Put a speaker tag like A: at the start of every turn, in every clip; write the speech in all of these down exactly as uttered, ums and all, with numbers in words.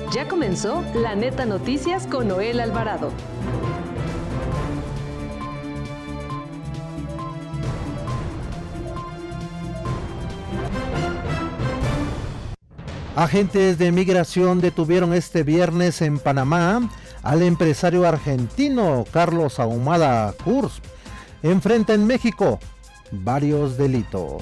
A: Ya comenzó La Neta Noticias con Noel Alvarado.
B: Agentes de migración detuvieron este viernes en Panamá al empresario argentino Carlos Ahumada Kurz. Enfrenta en México varios delitos.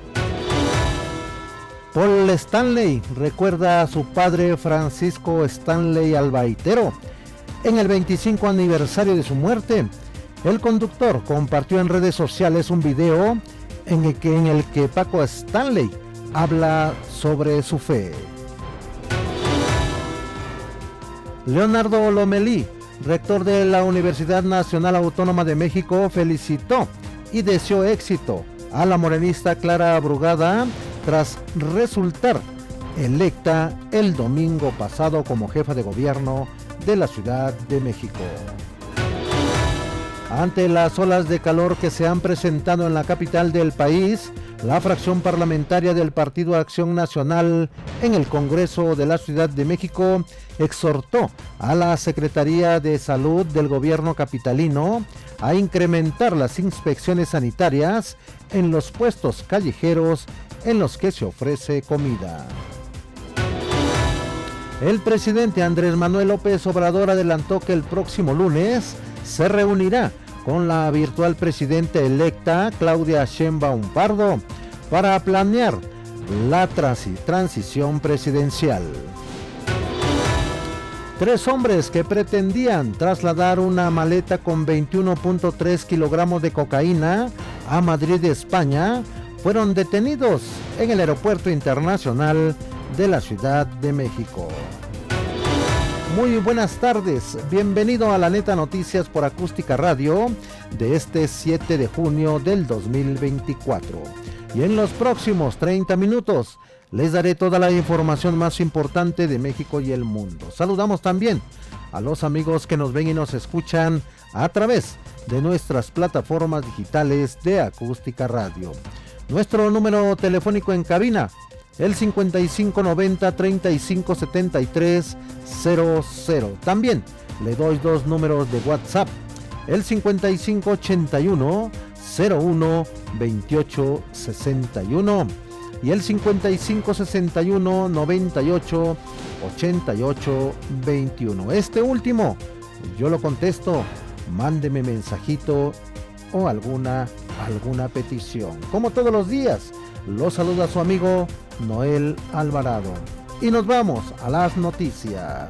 B: Paul Stanley recuerda a su padre Francisco Stanley Albaitero. En el veinticinco aniversario de su muerte, el conductor compartió en redes sociales un video en el que, en el que Paco Stanley habla sobre su fe. Leonardo Lomelí, rector de la Universidad Nacional Autónoma de México, felicitó y deseó éxito a la morenista Clara Brugada tras resultar electa el domingo pasado como jefa de gobierno de la Ciudad de México. Ante las olas de calor que se han presentado en la capital del país, la fracción parlamentaria del Partido Acción Nacional en el Congreso de la Ciudad de México exhortó a la Secretaría de Salud del gobierno capitalino a incrementar las inspecciones sanitarias en los puestos callejeros en los que se ofrece comida. El presidente Andrés Manuel López Obrador adelantó que el próximo lunes se reunirá con la virtual presidenta electa Claudia Sheinbaum Pardo para planear la transi- transición presidencial. Tres hombres que pretendían trasladar una maleta con veintiuno punto tres kilogramos de cocaína a Madrid, España, fueron detenidos en el aeropuerto internacional de la Ciudad de México. Muy buenas tardes, bienvenido a La Neta Noticias por Acústica Radio de este siete de junio del dos mil veinticuatro. Y en los próximos treinta minutos les daré toda la información más importante de México y el mundo. Saludamos también a los amigos que nos ven y nos escuchan a través de nuestras plataformas digitales de Acústica Radio. Nuestro número telefónico en cabina, el cincuenta y cinco noventa treinta y cinco setenta y tres cero cero. También le doy dos números de WhatsApp, el cincuenta y cinco ochenta y uno cero uno veintiocho sesenta y uno y el cincuenta y cinco sesenta y uno noventa y ocho ochenta y ocho veintiuno. Este último yo lo contesto, mándeme mensajito o alguna alguna petición. Como todos los días, lo saluda su amigo Noel Alvarado. Y nos vamos a las noticias.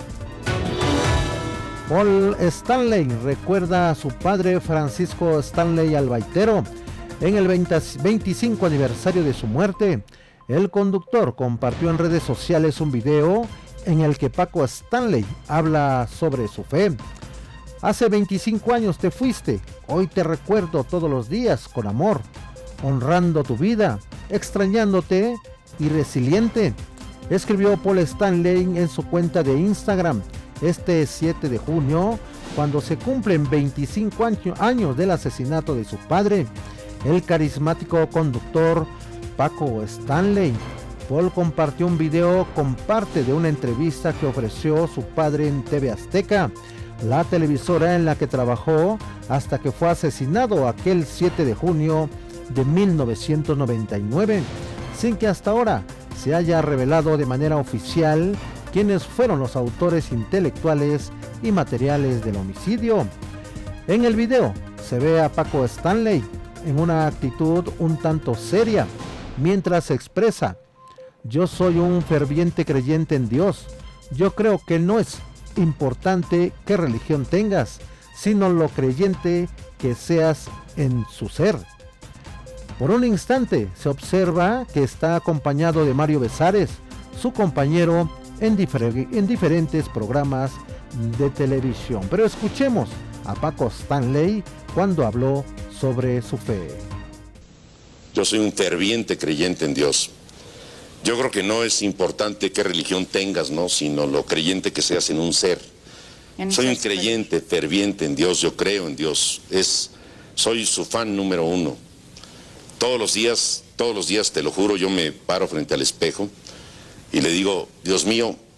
B: Paul Stanley recuerda a su padre Francisco Stanley Albaitero. En el veinticinco aniversario de su muerte, el conductor compartió en redes sociales un video en el que Paco Stanley habla sobre su fe. Hace veinticinco años te fuiste, hoy te recuerdo todos los días con amor, honrando tu vida, extrañándote y resiliente, escribió Paul Stanley en su cuenta de Instagram este siete de junio, cuando se cumplen veinticinco años del asesinato de su padre, el carismático conductor Paco Stanley. Paul compartió un video con parte de una entrevista que ofreció su padre en T V Azteca, la televisora en la que trabajó hasta que fue asesinado aquel siete de junio de mil novecientos noventa y nueve, sin que hasta ahora se haya revelado de manera oficial quiénes fueron los autores intelectuales y materiales del homicidio. En el video se ve a Paco Stanley en una actitud un tanto seria, mientras expresa: yo soy un ferviente creyente en Dios, yo creo que no es importante qué religión tengas, sino lo creyente que seas en su ser. Por un instante se observa que está acompañado de Mario Besares, su compañero en, difer- en diferentes programas de televisión. Pero escuchemos a Paco Stanley cuando habló sobre su fe.
C: Yo soy un ferviente creyente en Dios. Yo creo que no es importante qué religión tengas, ¿no? Sino lo creyente que seas en un ser. En soy un creyente ferviente en Dios, yo creo en Dios. Es, soy su fan número uno. Todos los días, todos los días, te lo juro, yo me paro frente al espejo y le digo: Dios mío,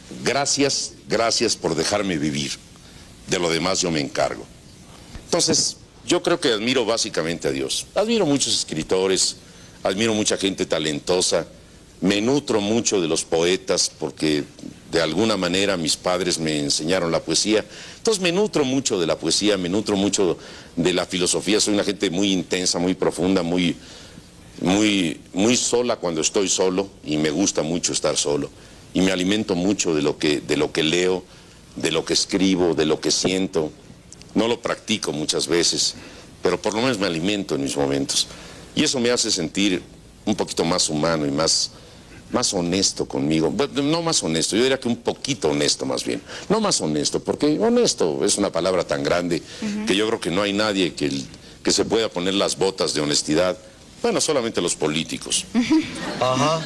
C: gracias, gracias por dejarme vivir. De lo demás yo me encargo. Entonces, yo creo que admiro básicamente a Dios. Admiro muchos escritores, admiro mucha gente talentosa, me nutro mucho de los poetas porque de alguna manera mis padres me enseñaron la poesía. Entonces me nutro mucho de la poesía, me nutro mucho de la filosofía. Soy una gente muy intensa, muy profunda, muy, muy, muy sola cuando estoy solo, y me gusta mucho estar solo. Y me alimento mucho de lo que, de lo que leo, de lo que escribo, de lo que siento. No lo practico muchas veces, pero por lo menos me alimento en mis momentos. Y eso me hace sentir un poquito más humano y más, más honesto conmigo. No más honesto, yo diría que un poquito honesto más bien. No más honesto, porque honesto es una palabra tan grande uh-huh. que yo creo que no hay nadie que, que se pueda poner las botas de honestidad. Bueno, solamente los políticos.
B: Ajá.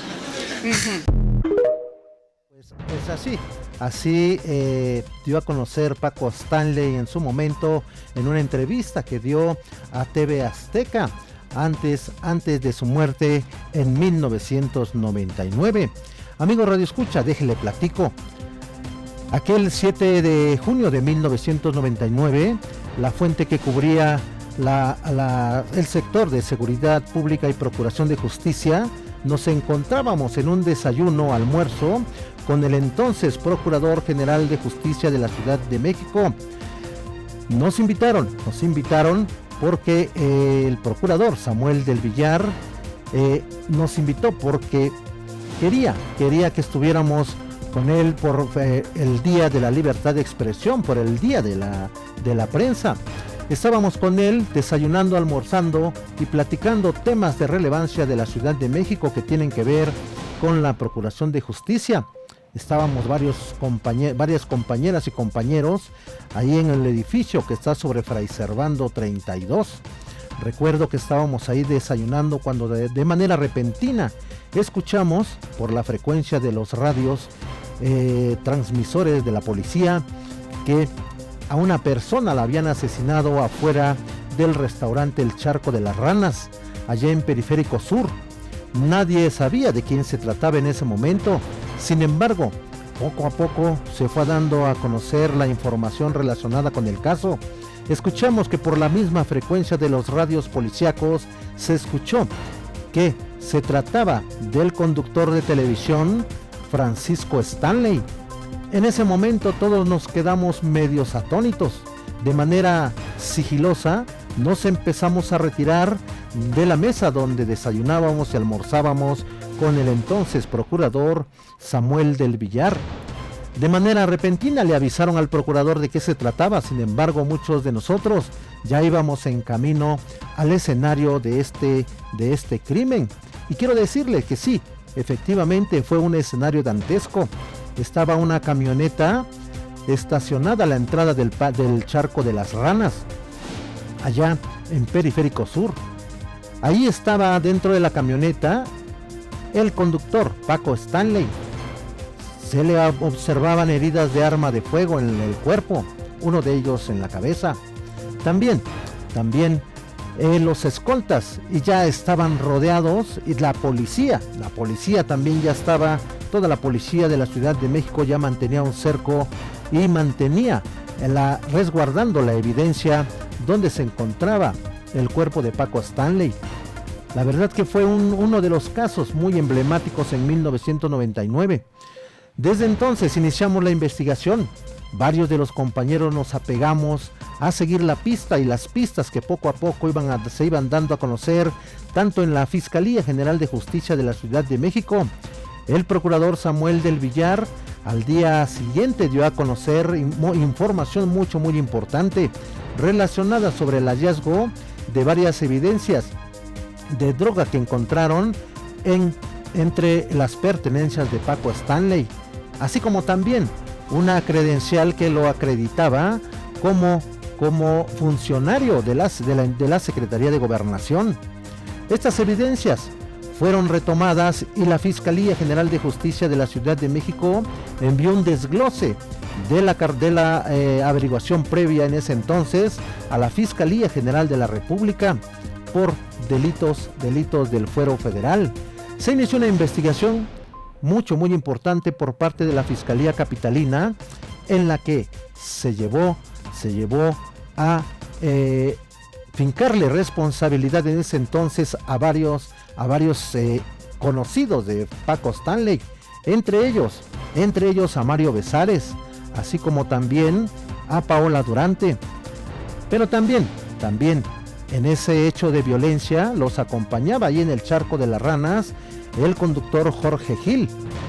B: Pues, pues así, así eh, dio a conocer Paco Stanley en su momento en una entrevista que dio a T V Azteca. Antes, antes de su muerte en mil novecientos noventa y nueve. Amigo Radio Escucha, déjele platico. Aquel siete de junio de mil novecientos noventa y nueve, la fuente que cubría la, la, el sector de seguridad pública y procuración de justicia, nos encontrábamos en un desayuno almuerzo con el entonces Procurador General de Justicia de la Ciudad de México. Nos invitaron, nos invitaron porque eh, el procurador Samuel del Villar eh, nos invitó porque quería, quería que estuviéramos con él por eh, el Día de la Libertad de Expresión, por el Día de la, de la Prensa. Estábamos con él desayunando, almorzando y platicando temas de relevancia de la Ciudad de México que tienen que ver con la Procuración de Justicia. Estábamos varios compañe- varias compañeras y compañeros ahí en el edificio que está sobre Fray Servando treinta y dos. Recuerdo que estábamos ahí desayunando cuando de, de manera repentina escuchamos por la frecuencia de los radios eh, transmisores de la policía que a una persona la habían asesinado afuera del restaurante El Charco de las Ranas, allá en Periférico Sur. Nadie sabía de quién se trataba en ese momento. Sin embargo, poco a poco se fue dando a conocer la información relacionada con el caso. Escuchamos que por la misma frecuencia de los radios policíacos se escuchó que se trataba del conductor de televisión Francisco Stanley. En ese momento todos nos quedamos medios atónitos. De manera sigilosa nos empezamos a retirar de la mesa donde desayunábamos y almorzábamos con el entonces procurador Samuel del Villar. De manera repentina le avisaron al procurador de qué se trataba. Sin embargo, muchos de nosotros ya íbamos en camino al escenario de este, de este crimen. Y quiero decirle que sí, efectivamente fue un escenario dantesco. Estaba una camioneta estacionada a la entrada del, del Charco de las Ranas, allá en Periférico Sur. Ahí estaba dentro de la camioneta el conductor, Paco Stanley. Se le observaban heridas de arma de fuego en el cuerpo, uno de ellos en la cabeza. También, también eh, los escoltas y ya estaban rodeados, y la policía, la policía también ya estaba, toda la policía de la Ciudad de México ya mantenía un cerco y mantenía la, resguardando la evidencia donde se encontraba el cuerpo de Paco Stanley. La verdad que fue un, uno de los casos muy emblemáticos en mil novecientos noventa y nueve. Desde entonces iniciamos la investigación. Varios de los compañeros nos apegamos a seguir la pista y las pistas que poco a poco iban a, se iban dando a conocer tanto en la Fiscalía General de Justicia de la Ciudad de México. El procurador Samuel del Villar al día siguiente dio a conocer información mucho muy importante relacionada sobre el hallazgo de varias evidencias de droga que encontraron en, entre las pertenencias de Paco Stanley, así como también una credencial que lo acreditaba como, como funcionario de, las, de, la, de la Secretaría de Gobernación. Estas evidencias fueron retomadas y la Fiscalía General de Justicia de la Ciudad de México envió un desglose de la, de la eh, averiguación previa en ese entonces a la Fiscalía General de la República por delitos, delitos del fuero federal. Se inició una investigación mucho, muy importante por parte de la Fiscalía Capitalina, en la que se llevó, se llevó a eh, fincarle responsabilidad en ese entonces a varios, a varios eh, conocidos de Paco Stanley, entre ellos, entre ellos a Mario Besares, así como también a Paola Durante. Pero también, también en ese hecho de violencia los acompañaba ahí en el Charco de las Ranas el conductor Jorge Gil.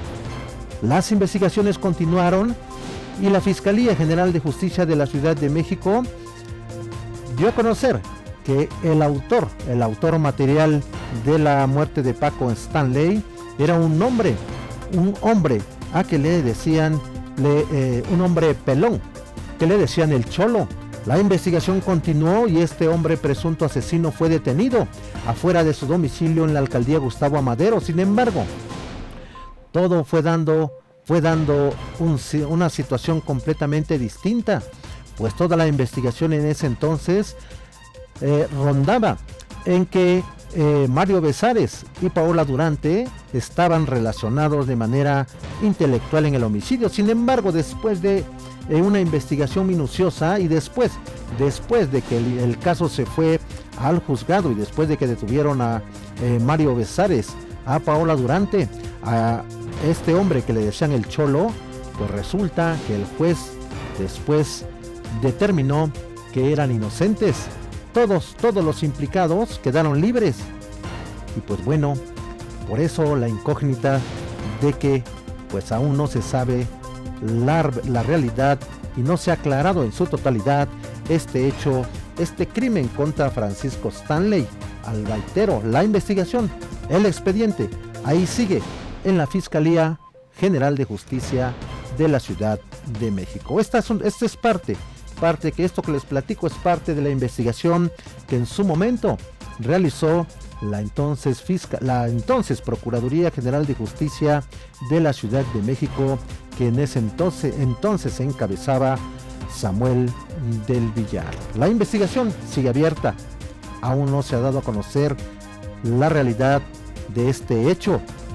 B: Las investigaciones continuaron y la Fiscalía General de Justicia de la Ciudad de México dio a conocer que el autor, el autor material de la muerte de Paco Stanley era un hombre, un hombre a que le decían, le, eh, un hombre pelón, que le decían el Cholo. La investigación continuó y este hombre presunto asesino fue detenido afuera de su domicilio en la alcaldía Gustavo Amadero. Sin embargo, todo fue dando, fue dando un, una situación completamente distinta, pues toda la investigación en ese entonces eh, rondaba en que eh, Mario Besares y Paola Durante estaban relacionados de manera intelectual en el homicidio. Sin embargo, después de eh, una investigación minuciosa y después, después de que el, el caso se fue al juzgado y después de que detuvieron a eh, Mario Besares, a Paola Durante, a este hombre que le decían el Cholo, pues resulta que el juez después determinó que eran inocentes. Todos, todos los implicados quedaron libres. Y pues bueno, por eso la incógnita de que pues aún no se sabe la, la realidad y no se ha aclarado en su totalidad este hecho, este crimen contra Francisco Stanley Albaitero. La investigación, el expediente, ahí sigue en la Fiscalía General de Justicia de la Ciudad de México. Esta es, un, esta es parte, parte que esto que les platico es parte de la investigación que en su momento realizó la entonces, fiscal, la entonces Procuraduría General de Justicia de la Ciudad de México, que en ese entonces, entonces encabezaba Samuel del Villar. La investigación sigue abierta, aún no se ha dado a conocer la realidad de este hecho.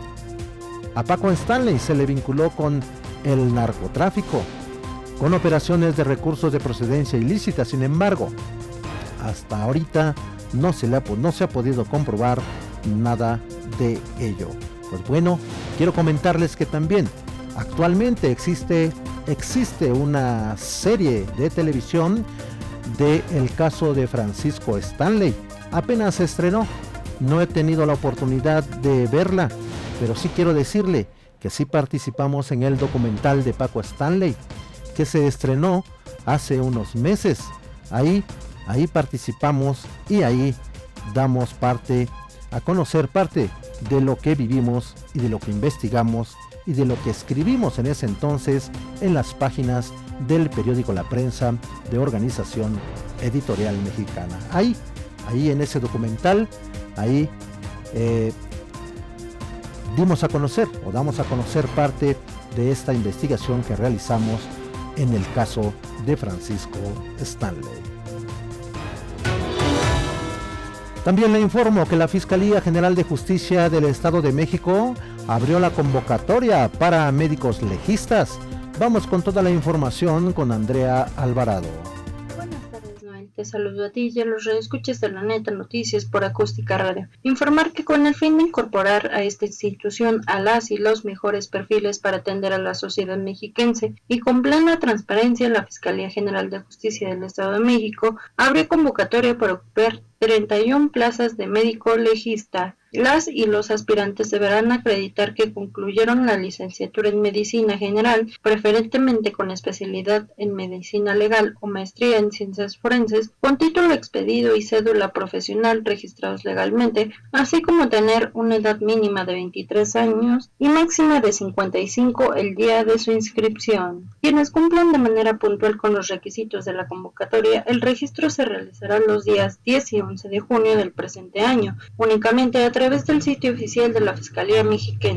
B: A Paco Stanley se le vinculó con el narcotráfico, con operaciones de recursos de procedencia ilícita. Sin embargo, hasta ahorita no se, le ha, no se ha podido comprobar nada de ello. Pues bueno, quiero comentarles que también actualmente existe, existe una serie de televisión del caso de Francisco Stanley. Apenas se estrenó, no he tenido la oportunidad de verla, pero sí quiero decirle que sí participamos en el documental de Paco Stanley, que se estrenó hace unos meses. Ahí, ahí participamos y ahí damos parte, a conocer parte de lo que vivimos y de lo que investigamos y de lo que escribimos en ese entonces en las páginas del periódico La Prensa de Organización Editorial Mexicana. Ahí, ahí en ese documental, ahí eh, dimos a conocer o damos a conocer parte de esta investigación que realizamos en el caso de Francisco Stanley. También le informo que la Fiscalía General de Justicia del Estado de México abrió la convocatoria para médicos legistas. Vamos con toda la información con Andrea Alvarado.
D: Te saludo a ti y a los radioescuchas de La Neta Noticias por Acústica Radio. Informar que con el fin de incorporar a esta institución a las y los mejores perfiles para atender a la sociedad mexiquense y con plena transparencia, la Fiscalía General de Justicia del Estado de México abrió convocatoria para ocupar treinta y una plazas de médico legista. Las y los aspirantes deberán acreditar que concluyeron la licenciatura en Medicina General, preferentemente con especialidad en Medicina Legal o maestría en Ciencias Forenses, con título expedido y cédula profesional registrados legalmente, así como tener una edad mínima de veintitrés años y máxima de cincuenta y cinco el día de su inscripción. Quienes cumplan de manera puntual con los requisitos de la convocatoria, el registro se realizará los días diez y once de junio del presente año, únicamente a través del sitio oficial de la Fiscalía Mexiquense.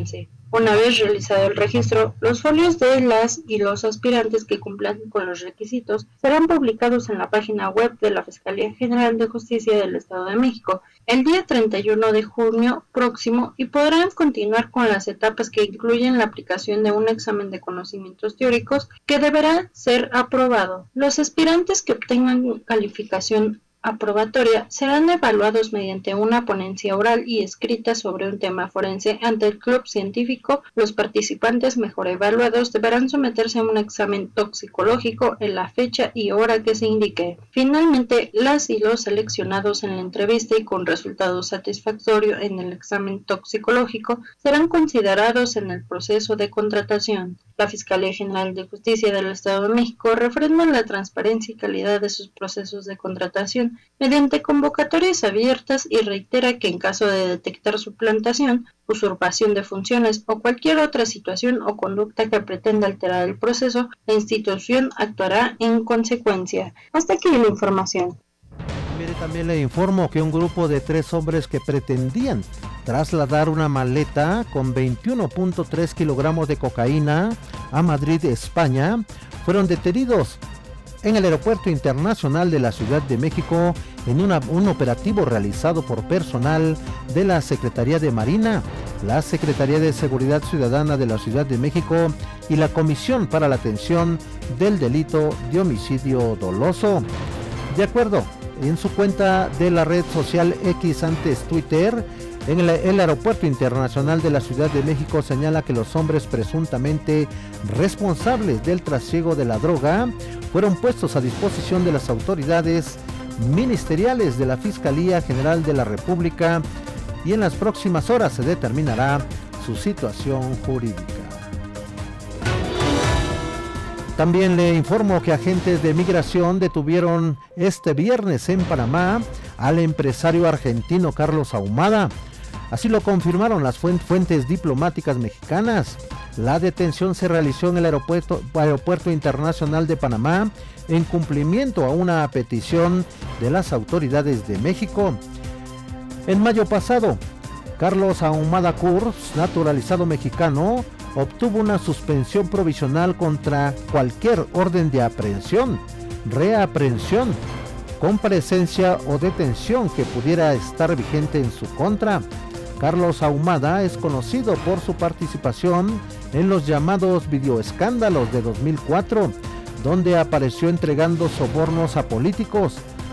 D: Una vez realizado el registro, los folios de las y los aspirantes que cumplan con los requisitos serán publicados en la página web de la Fiscalía General de Justicia del Estado de México el día treinta y uno de junio próximo y podrán continuar con las etapas que incluyen la aplicación de un examen de conocimientos teóricos que deberá ser aprobado. Los aspirantes que obtengan calificación aprobatoria serán evaluados mediante una ponencia oral y escrita sobre un tema forense ante el club científico. Los participantes mejor evaluados deberán someterse a un examen toxicológico en la fecha y hora que se indique. Finalmente, las y los seleccionados en la entrevista y con resultado satisfactorio en el examen toxicológico serán considerados en el proceso de contratación. La Fiscalía General de Justicia del Estado de México refrenda la transparencia y calidad de sus procesos de contratación mediante convocatorias abiertas y reitera que en caso de detectar suplantación, usurpación de funciones o cualquier otra situación o conducta que pretenda alterar el proceso, la institución actuará en consecuencia. Hasta aquí la información.
B: Mire, también le informo que un grupo de tres hombres que pretendían trasladar una maleta con veintiuno punto tres kilogramos de cocaína a Madrid, España, fueron detenidos en el Aeropuerto Internacional de la Ciudad de México en una, un operativo realizado por personal de la Secretaría de Marina, la Secretaría de Seguridad Ciudadana de la Ciudad de México y la Comisión para la Atención del Delito de Homicidio Doloso. De acuerdo, en su cuenta de la red social X, antes Twitter, en el, el Aeropuerto Internacional de la Ciudad de México señala que los hombres presuntamente responsables del trasiego de la droga fueron puestos a disposición de las autoridades ministeriales de la Fiscalía General de la República y en las próximas horas se determinará su situación jurídica. También le informo que agentes de migración detuvieron este viernes en Panamá al empresario argentino Carlos Ahumada. Así lo confirmaron las fuentes diplomáticas mexicanas. La detención se realizó en el aeropuerto, aeropuerto Internacional de Panamá en cumplimiento a una petición de las autoridades de México. En mayo pasado, Carlos Ahumada Kurz, naturalizado mexicano, obtuvo una suspensión provisional contra cualquier orden de aprehensión, reaprehensión, comparecencia o detención que pudiera estar vigente en su contra. Carlos Ahumada es conocido por su participación en los llamados videoescándalos de dos mil cuatro, donde apareció entregando sobornos a políticos,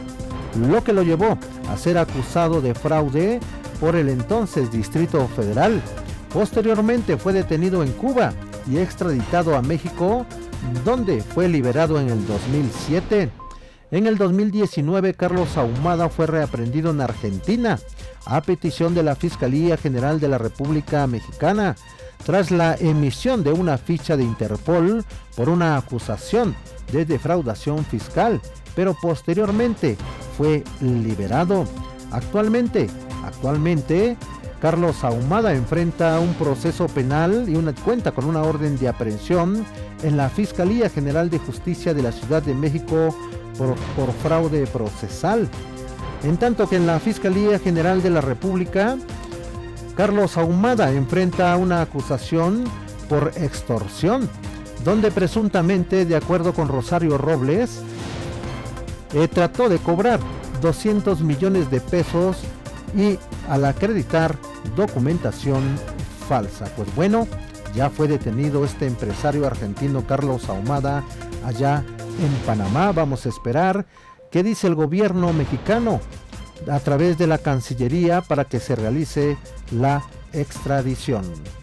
B: lo que lo llevó a ser acusado de fraude por el entonces Distrito Federal. Posteriormente fue detenido en Cuba y extraditado a México, donde fue liberado en el dos mil siete. En el dos mil diecinueve, Carlos Ahumada fue reaprendido en Argentina a petición de la Fiscalía General de la República Mexicana, tras la emisión de una ficha de Interpol por una acusación de defraudación fiscal, pero posteriormente fue liberado. Actualmente, actualmente, Carlos Ahumada enfrenta un proceso penal y una cuenta con una orden de aprehensión en la Fiscalía General de Justicia de la Ciudad de México por, por fraude procesal. En tanto que en la Fiscalía General de la República, Carlos Ahumada enfrenta una acusación por extorsión, donde presuntamente, de acuerdo con Rosario Robles, eh, trató de cobrar doscientos millones de pesos y al acreditar documentación falsa. Pues bueno, ya fue detenido este empresario argentino Carlos Ahumada allá en Panamá. Vamos a esperar qué dice el gobierno mexicano a través de la Cancillería para que se realice la extradición.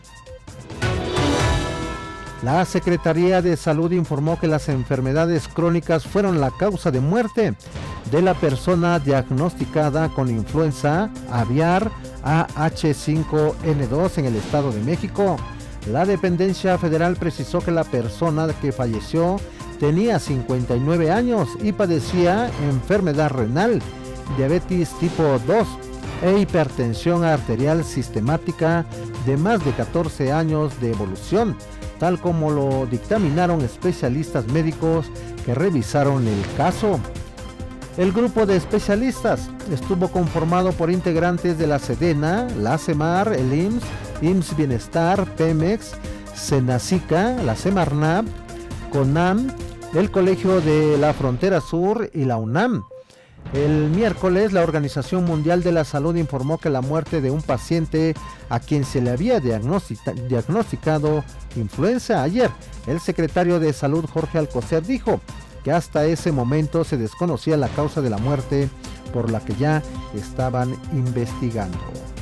B: La Secretaría de Salud informó que las enfermedades crónicas fueron la causa de muerte de la persona diagnosticada con influenza aviar A H cinco N dos en el Estado de México. La dependencia federal precisó que la persona que falleció tenía cincuenta y nueve años y padecía enfermedad renal, diabetes tipo dos e hipertensión arterial sistemática de más de catorce años de evolución, tal como lo dictaminaron especialistas médicos que revisaron el caso. El grupo de especialistas estuvo conformado por integrantes de la SEDENA, la CEMAR, el I M S S I M S S Bienestar, Pemex, Senacica, la Semarnat, CONAM, el Colegio de la Frontera Sur y la UNAM. El miércoles, la Organización Mundial de la Salud informó que la muerte de un paciente a quien se le había diagnostica, diagnosticado influenza. Ayer, el secretario de Salud, Jorge Alcocer, dijo que hasta ese momento se desconocía la causa de la muerte, por la que ya estaban investigando.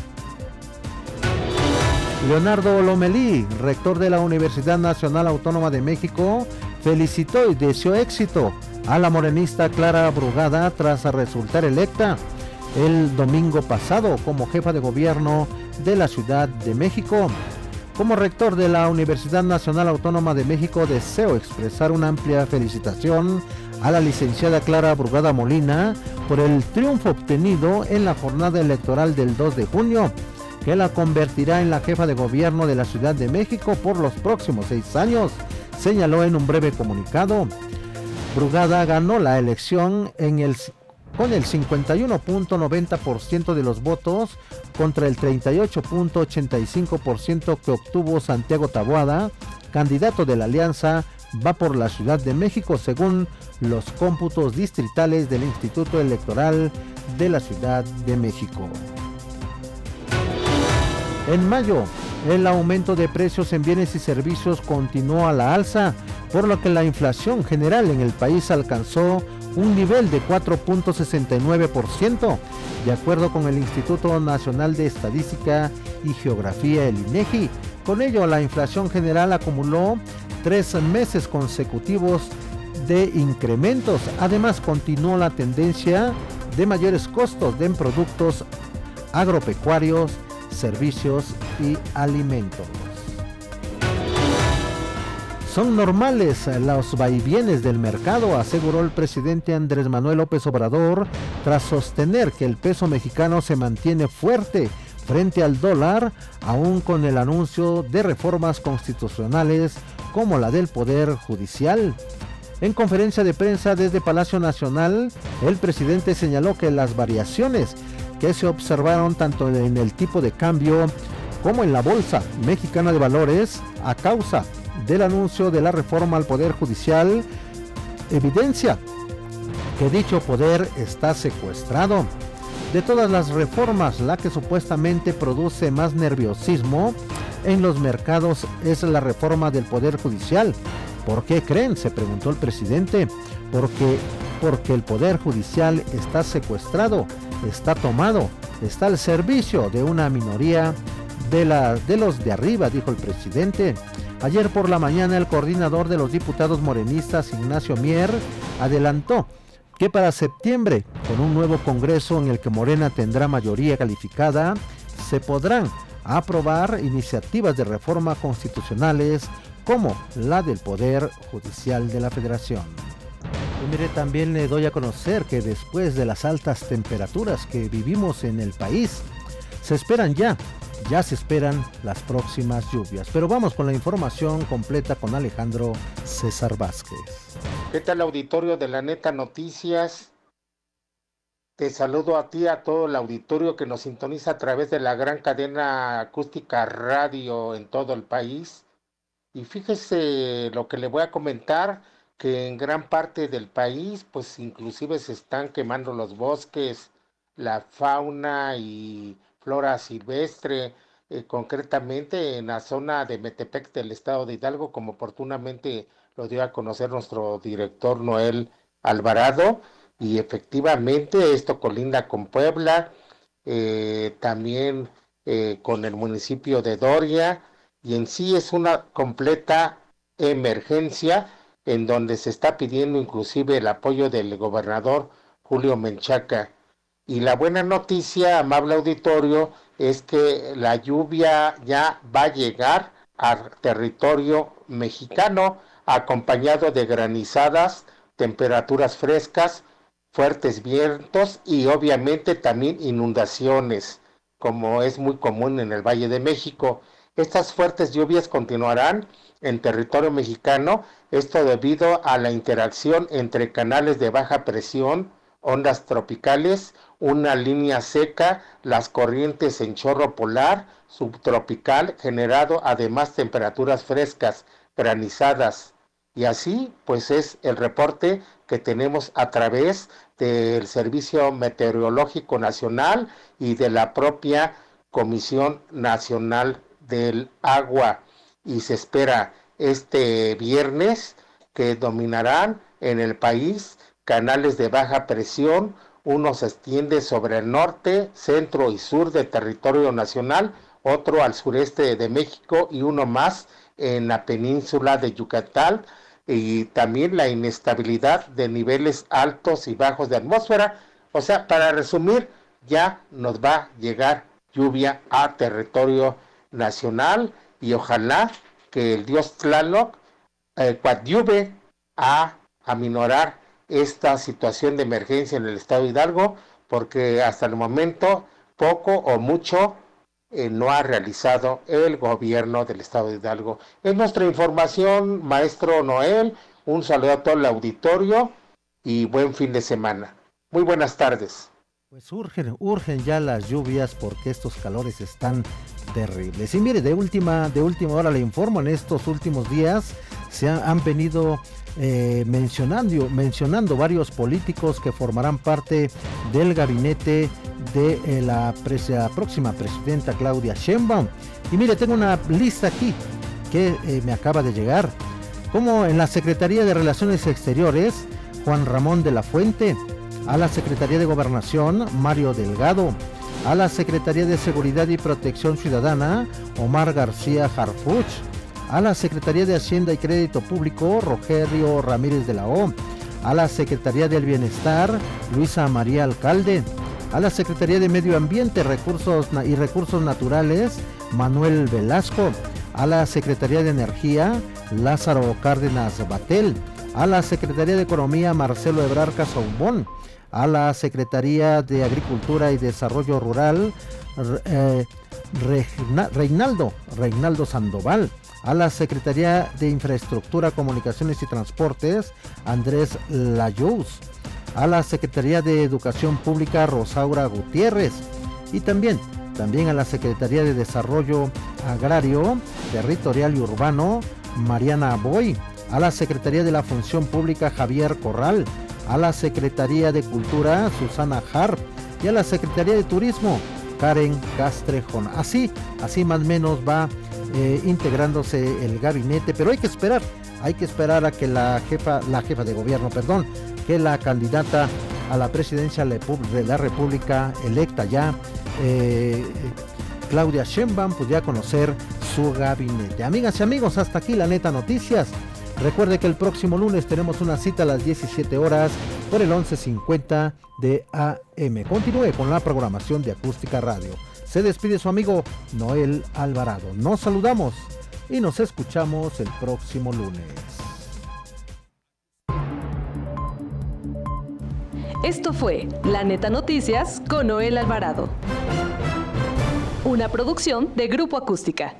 B: Leonardo Lomelí, rector de la Universidad Nacional Autónoma de México, felicitó y deseó éxito a la morenista Clara Brugada tras resultar electa el domingo pasado como jefa de gobierno de la Ciudad de México. Como rector de la Universidad Nacional Autónoma de México, deseo expresar una amplia felicitación a la licenciada Clara Brugada Molina por el triunfo obtenido en la jornada electoral del dos de junio, que la convertirá en la jefa de gobierno de la Ciudad de México por los próximos seis años, señaló en un breve comunicado. Brugada ganó la elección en el, con el cincuenta y uno punto noventa por ciento de los votos contra el treinta y ocho punto ochenta y cinco por ciento que obtuvo Santiago Taboada, candidato de la Alianza Va por la Ciudad de México, según los cómputos distritales del Instituto Electoral de la Ciudad de México. En mayo, el aumento de precios en bienes y servicios continuó a la alza, por lo que la inflación general en el país alcanzó un nivel de cuatro punto sesenta y nueve por ciento, de acuerdo con el Instituto Nacional de Estadística y Geografía, el INEGI. Con ello, la inflación general acumuló tres meses consecutivos de incrementos. Además, continuó la tendencia de mayores costos en productos agropecuarios, servicios y alimentos. Son normales los vaivienes del mercado, aseguró el presidente Andrés Manuel López Obrador, tras sostener que el peso mexicano se mantiene fuerte frente al dólar, aún con el anuncio de reformas constitucionales como la del Poder Judicial. En conferencia de prensa desde Palacio Nacional, el presidente señaló que las variaciones que se observaron tanto en el tipo de cambio como en la Bolsa Mexicana de Valores a causa del anuncio de la reforma al Poder Judicial evidencia que dicho poder está secuestrado. De todas las reformas, la que supuestamente produce más nerviosismo en los mercados es la reforma del Poder Judicial. ¿Por qué creen?, se preguntó el presidente. Porque, porque el Poder Judicial está secuestrado, está tomado, está al servicio de una minoría de, la, de los de arriba, dijo el presidente. Ayer por la mañana, el coordinador de los diputados morenistas, Ignacio Mier, adelantó que para septiembre, con un nuevo Congreso en el que Morena tendrá mayoría calificada, se podrán aprobar iniciativas de reforma constitucionales como la del Poder Judicial de la Federación. Y mire, también le doy a conocer que después de las altas temperaturas que vivimos en el país, se esperan ya, ya se esperan las próximas lluvias. Pero vamos con la información completa con Alejandro César Vázquez.
E: ¿Qué tal, auditorio de La Neta Noticias? Te saludo a ti, a todo el auditorio que nos sintoniza a través de la gran cadena acústica radio en todo el país. Y fíjese lo que le voy a comentar, que en gran parte del país, pues inclusive se están quemando los bosques, la fauna y flora silvestre, eh, concretamente en la zona de Metepec del estado de Hidalgo, como oportunamente lo dio a conocer nuestro director Noel Alvarado, y efectivamente esto colinda con Puebla, eh, también eh, con el municipio de Doria, y en sí es una completa emergencia en donde se está pidiendo inclusive el apoyo del gobernador Julio Menchaca. Y la buena noticia, amable auditorio, es que la lluvia ya va a llegar al territorio mexicano, acompañado de granizadas, temperaturas frescas, fuertes vientos y obviamente también inundaciones, como es muy común en el Valle de México. Estas fuertes lluvias continuarán en territorio mexicano, esto debido a la interacción entre canales de baja presión, ondas tropicales, una línea seca, las corrientes en chorro polar, subtropical, generado además temperaturas frescas, granizadas. Y así, pues es el reporte que tenemos a través del Servicio Meteorológico Nacional y de la propia Comisión Nacional del Agua. Y se espera este viernes que dominarán en el país canales de baja presión, uno se extiende sobre el norte, centro y sur del territorio nacional, otro al sureste de México y uno más en la península de Yucatán, y también la inestabilidad de niveles altos y bajos de atmósfera. O sea, para resumir, ya nos va a llegar lluvia a territorio nacional y ojalá que el dios Tlaloc eh, coadyuve a aminorar esta situación de emergencia en el estado de Hidalgo, porque hasta el momento poco o mucho eh, no ha realizado el gobierno del estado de Hidalgo. Es nuestra información, maestro Noel. Un saludo a todo el auditorio y buen fin de semana. Muy buenas tardes.
B: Pues urgen, urgen ya las lluvias porque estos calores están terribles. Y mire, de última, de última hora le informo, en estos últimos días se han, han venido eh, mencionando, mencionando varios políticos que formarán parte del gabinete de eh, la, pres, la próxima presidenta Claudia Sheinbaum. Y mire, tengo una lista aquí que eh, me acaba de llegar. Como en la Secretaría de Relaciones Exteriores, Juan Ramón de la Fuente; a la Secretaría de Gobernación, Mario Delgado; a la Secretaría de Seguridad y Protección Ciudadana, Omar García Harfuch; a la Secretaría de Hacienda y Crédito Público, Rogelio Ramírez de la O; a la Secretaría del Bienestar, Luisa María Alcalde; a la Secretaría de Medio Ambiente, Recursos y Recursos Naturales, Manuel Velasco; a la Secretaría de Energía, Lázaro Cárdenas Batel; a la Secretaría de Economía, Marcelo Ebrard Casaubon; a la Secretaría de Agricultura y Desarrollo Rural, eh, Regna, Reinaldo, Reinaldo Sandoval; a la Secretaría de Infraestructura, Comunicaciones y Transportes, Andrés Layous; a la Secretaría de Educación Pública, Rosaura Gutiérrez; y también, también a la Secretaría de Desarrollo Agrario, Territorial y Urbano, Mariana Boy; a la Secretaría de la Función Pública, Javier Corral; a la Secretaría de Cultura, Susana Harp; y a la Secretaría de Turismo, Karen Castrejón. Así, así más o menos va eh, integrándose el gabinete, pero hay que esperar, hay que esperar a que la jefa, la jefa de gobierno, perdón, que la candidata a la presidencia de la República electa ya, eh, Claudia Sheinbaum, pues ya conocer su gabinete. Amigas y amigos, hasta aquí la Neta Noticias. Recuerde que el próximo lunes tenemos una cita a las diecisiete horas por el once cincuenta de A M. Continúe con la programación de Acústica Radio. Se despide su amigo Noel Alvarado. Nos saludamos y nos escuchamos el próximo lunes.
A: Esto fue La Neta Noticias con Noel Alvarado. Una producción de Grupo Acústica.